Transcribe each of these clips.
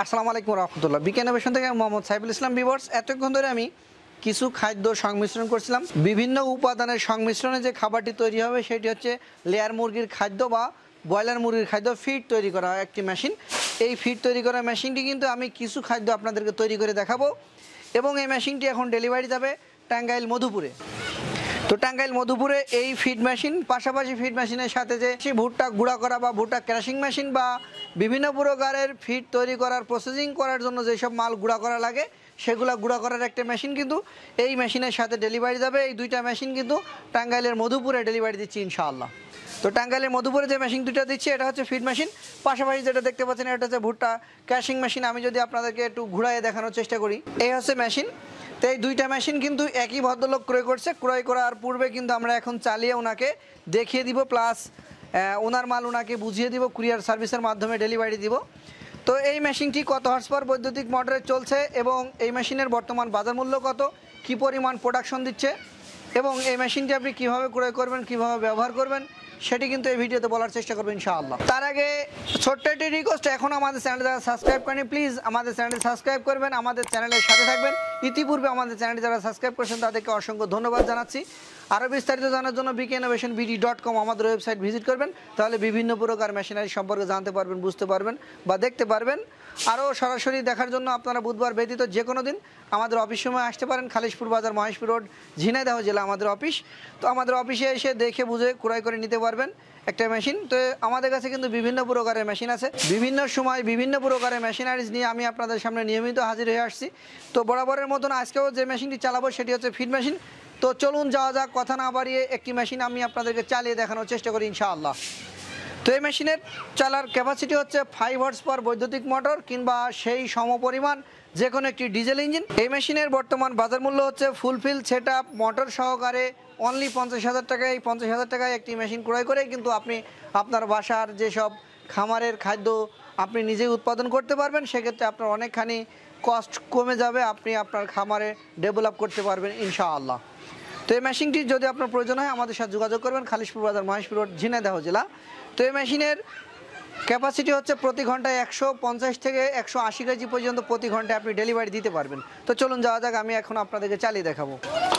আসসালামু আলাইকুম রহমতুল্লাহ। বিকেএনবেশন থেকে মোহাম্মদ সাইফুল ইসলাম। ভিউয়ার্স, এতক্ষণ ধরে আমি কিছু খাদ্য সংমিশ্রণ করছিলাম। বিভিন্ন উপাদানের সংমিশ্রণে যে খাবারটি তৈরি হবে সেটি হচ্ছে লেয়ার মুরগির খাদ্য বা ব্রয়লার মুরগির খাদ্য ফিড তৈরি করা হয় একটি মেশিন। এই ফিড তৈরি করা মেশিনটি কিন্তু আমি কিছু খাদ্য আপনাদেরকে তৈরি করে দেখাবো এবং এই মেশিনটি এখন ডেলিভারি যাবে টাঙ্গাইল মধুপুরে। তো টাঙ্গাইল মধুপুরে এই ফিড মেশিন, পাশাপাশি ফিড মেশিনের সাথে যে ভুট্টা গুঁড়া করা বা ভুট্টা ক্রাশিং মেশিন বা বিভিন্ন প্রকারের ফিড তৈরি করার প্রসেসিং করার জন্য যেসব মাল গুঁড়া করা লাগে সেগুলো গুঁড়া করার একটা মেশিন কিন্তু এই মেশিনের সাথে ডেলিভারি যাবে। এই দুইটা মেশিন কিন্তু টাঙ্গাইলের মধুপুরে ডেলিভারি দিচ্ছি ইনশাআল্লাহ। তো টাঙ্গাইলের মধুপুরে যে মেশিন দুটো দিচ্ছি এটা হচ্ছে ফিড মেশিন, পাশাপাশি যেটা দেখতে পাচ্ছেন এটা হচ্ছে ভুট্টা ক্রাশিং মেশিন। আমি যদি আপনাদেরকে একটু ঘুরাইয়ে দেখানোর চেষ্টা করি, এই হচ্ছে মেশিন। তো এই দুইটা মেশিন কিন্তু একই ভদ্রলোক ক্রয় করছে। ক্রয় করার পূর্বে কিন্তু আমরা এখন চালিয়ে ওনাকে দেখিয়ে দিব, প্লাস ওনার মাল ওনাকে বুঝিয়ে দিব, কুরিয়ার সার্ভিসের মাধ্যমে ডেলিভারি দিব। তো এই মেশিনটি কত হর্স পাওয়ার বৈদ্যুতিক মোটরে চলছে এবং এই মেশিনের বর্তমান বাজার মূল্য কত, কী পরিমাণ প্রোডাকশন দিচ্ছে এবং এই মেশিনটি আপনি কীভাবে ক্রয় করবেন, কীভাবে ব্যবহার করবেন সেটি কিন্তু এই ভিডিওতে বলার চেষ্টা করবেন ইনশাআল্লাহ। তার আগে ছোট্ট একটি রিকোয়েস্ট, এখন আমাদের চ্যানেলে যারা সাবস্ক্রাইব করেনি প্লিজ আমাদের চ্যানেলটি সাবস্ক্রাইব করবেন, আমাদের চ্যানেলের সাথে থাকবেন। ইতিপূর্বে আমাদের চ্যানেলটি যারা সাবস্ক্রাইব করেছেন তাদেরকে অসংখ্য ধন্যবাদ জানাচ্ছি। আরও বিস্তারিত জানার জন্য bkinnovationbd.com আমাদের ওয়েবসাইট ভিজিট করবেন, তাহলে বিভিন্ন প্রকার মেশিনারি সম্পর্কে জানতে পারবেন, বুঝতে পারবেন বা দেখতে পারবেন। আরও সরাসরি দেখার জন্য আপনারা বুধবার ব্যতীত যে কোনো দিন আমাদের অফিস সময় আসতে পারেন। খালিশপুর বাজার, মহেশপুর রোড, ঝিনাইদহ জেলা আমাদের অফিস। তো আমাদের অফিসে এসে দেখে বুঝে ক্রয় করে নিতে পারবেন একটা মেশিন। তো আমাদের কাছে কিন্তু বিভিন্ন প্রকারের মেশিন আছে, বিভিন্ন সময় বিভিন্ন প্রকারের মেশিনারিজ নিয়ে আমি আপনাদের সামনে নিয়মিত হাজির হয়ে আসছি। তো বরাবরের মতন আজকেও যে মেশিনটি চালাবো সেটি হচ্ছে ফিড মেশিন। তো চলুন যাওয়া যাক, কথা না বাড়িয়ে একটি মেশিন আমি আপনাদেরকে চালিয়ে দেখানোর চেষ্টা করি ইনশাআল্লাহ। তো এই মেশিনের চালার ক্যাপাসিটি হচ্ছে 5 হর্স পাওয়ার বৈদ্যুতিক মোটর কিংবা সেই সমপরিমাণ যে কোনো একটি ডিজেল ইঞ্জিন। এই মেশিনের বর্তমান বাজার মূল্য হচ্ছে ফুলফিল সেট আপ মোটর সহকারে অনলি 50,000 টাকায়। এই 50,000 টাকায় একটি মেশিন ক্রয় করে কিন্তু আপনি আপনার বাসার যেসব খামারের খাদ্য আপনি নিজেই উৎপাদন করতে পারবেন, সেক্ষেত্রে আপনার অনেকখানি কস্ট কমে যাবে, আপনি আপনার খামারে ডেভেলপ করতে পারবেন ইনশাআল্লাহ। তো এই মেশিনটি যদি আপনার প্রয়োজন হয় আমাদের সাথে যোগাযোগ করবেন, খালিশপুর বাজার, মহেশপুর রোড, ঝিনাইদহ জেলা। তো এই মেশিনের ক্যাপাসিটি হচ্ছে প্রতি ঘন্টায় 150 থেকে 180 কেজি পর্যন্ত প্রতি ঘন্টায় আপনি ডেলিভারি দিতে পারবেন। তো চলুন যাওয়া যাক, আমি এখন আপনাদেরকে চালিয়ে দেখাবো।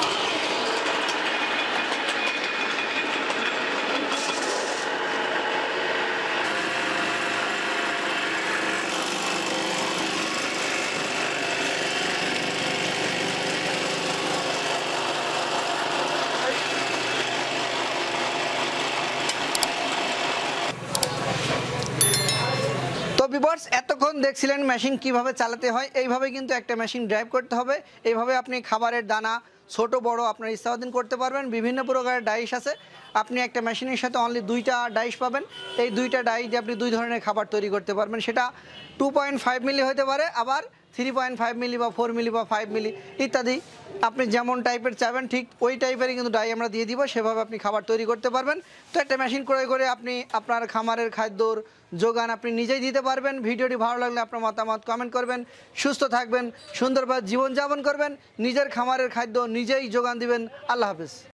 ভিউয়ার্স, এতক্ষণ দেখছিলেন মেশিন কিভাবে চালাতে হয়। এইভাবে কিন্তু একটা মেশিন ড্রাইভ করতে হবে। এইভাবে আপনি খাবারের দানা ছোট বড় আপনার ইচ্ছাধীন করতে পারবেন। বিভিন্ন প্রকারের ডাইশ আছে, আপনি একটা মেশিনের সাথে অনলি 2টা ডাইশ পাবেন। এই 2টা ডাইশ দিয়ে আপনি 2 ধরনের খাবার তৈরি করতে পারবেন। সেটা 2.5 মিলি হতে পারে, আবার 3.5 মিলি বা 4 মিলি বা 5 মিলি ইত্যাদি। আপনি যেমন টাইপের চাবেন ঠিক ওই টাইপেরই কিন্তু ডাই আমরা দিয়ে দিব, সেভাবে আপনি খাবার তৈরি করতে পারবেন। তো একটা মেশিন ক্রয় করে আপনি আপনার খামারের খাদ্যর যোগান আপনি নিজেই দিতে পারবেন। ভিডিওটি ভালো লাগলে আপনার মতামত কমেন্ট করবেন। সুস্থ থাকবেন, সুন্দরভাবে জীবনযাপন করবেন, নিজের খামারের খাদ্য নিজেই যোগান দিবেন। আল্লাহ হাফেজ।